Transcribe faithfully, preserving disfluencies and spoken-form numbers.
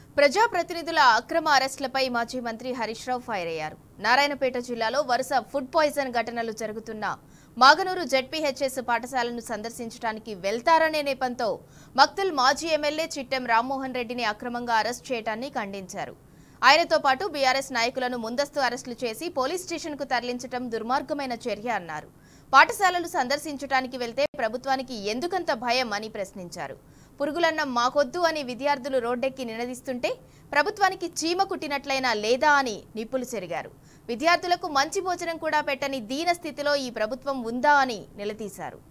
ప్రజాప్రతినిధుల అక్రమ అరెస్టులపై మాజీ మంత్రి హరీష్ రావు ఫైర్ అయ్యారు. నారాయణపేట జిల్లాలో వరుస ఫుడ్ పాయిజన్ ఘటనలు జరుగుతున్న మాగనూరు జెడ్పీహెచ్ఎస్ పాఠశాలను సందర్శించడానికి వెళ్తారనే నేపంతో మక్తల్ మాజీ ఎమ్మెల్యే చిట్టెం రామ్మోహన్ రెడ్డిని అక్రమంగా అరెస్ట్ చేయడాన్ని ఖండించారు. ఆయనతో పాటు బీఆర్ఎస్ నాయకులను ముందస్తు అరెస్టులు చేసి పోలీస్ స్టేషన్కు తరలించడం దుర్మార్గమైన చర్య అన్నారు. పాఠశాలలు సందర్శించడానికి వెళ్తే ప్రభుత్వానికి ఎందుకంత భయం అని ప్రశ్నించారు. పురుగులన్నం మాకొద్దు అని విద్యార్థులు రోడ్డెక్కి నినదిస్తుంటే ప్రభుత్వానికి చీమ కుట్టినట్లయినా లేదా అని నిప్పులు చెరిగారు. విద్యార్థులకు మంచి భోజనం కూడా పెట్టని దీన స్థితిలో ఈ ప్రభుత్వం ఉందా అని నిలదీశారు.